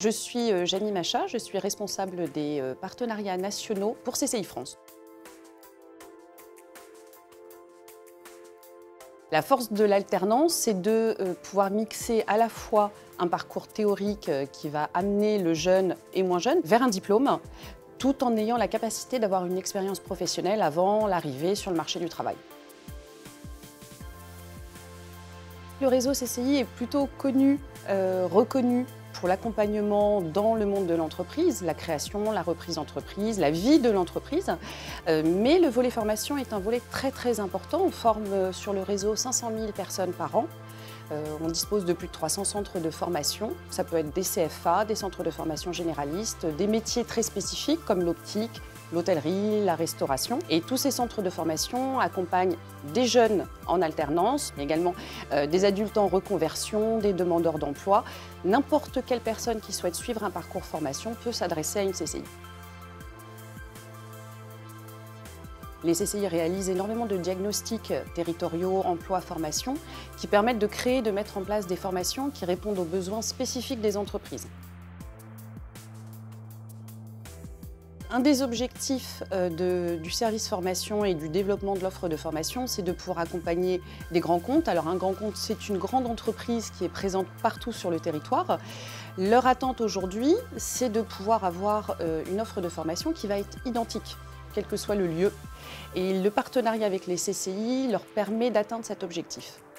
Je suis Janie Macha, je suis responsable des partenariats nationaux pour CCI France. La force de l'alternance, c'est de pouvoir mixer à la fois un parcours théorique qui va amener le jeune et moins jeune vers un diplôme, tout en ayant la capacité d'avoir une expérience professionnelle avant l'arrivée sur le marché du travail. Le réseau CCI est plutôt connu, reconnu pour l'accompagnement dans le monde de l'entreprise, la création, la reprise d'entreprise, la vie de l'entreprise. Mais le volet formation est un volet très important. On forme sur le réseau 500 000 personnes par an. On dispose de plus de 300 centres de formation. Ça peut être des CFA, des centres de formation généralistes, des métiers très spécifiques comme l'optique, l'hôtellerie, la restauration. Et tous ces centres de formation accompagnent des jeunes en alternance, mais également des adultes en reconversion, des demandeurs d'emploi. N'importe quelle personne qui souhaite suivre un parcours formation peut s'adresser à une CCI. Les CCI réalisent énormément de diagnostics territoriaux, emploi, formation, qui permettent de créer et de mettre en place des formations qui répondent aux besoins spécifiques des entreprises. Un des objectifs du service formation et du développement de l'offre de formation, c'est de pouvoir accompagner des grands comptes. Alors un grand compte, c'est une grande entreprise qui est présente partout sur le territoire. Leur attente aujourd'hui, c'est de pouvoir avoir une offre de formation qui va être identique, quel que soit le lieu. Et le partenariat avec les CCI leur permet d'atteindre cet objectif.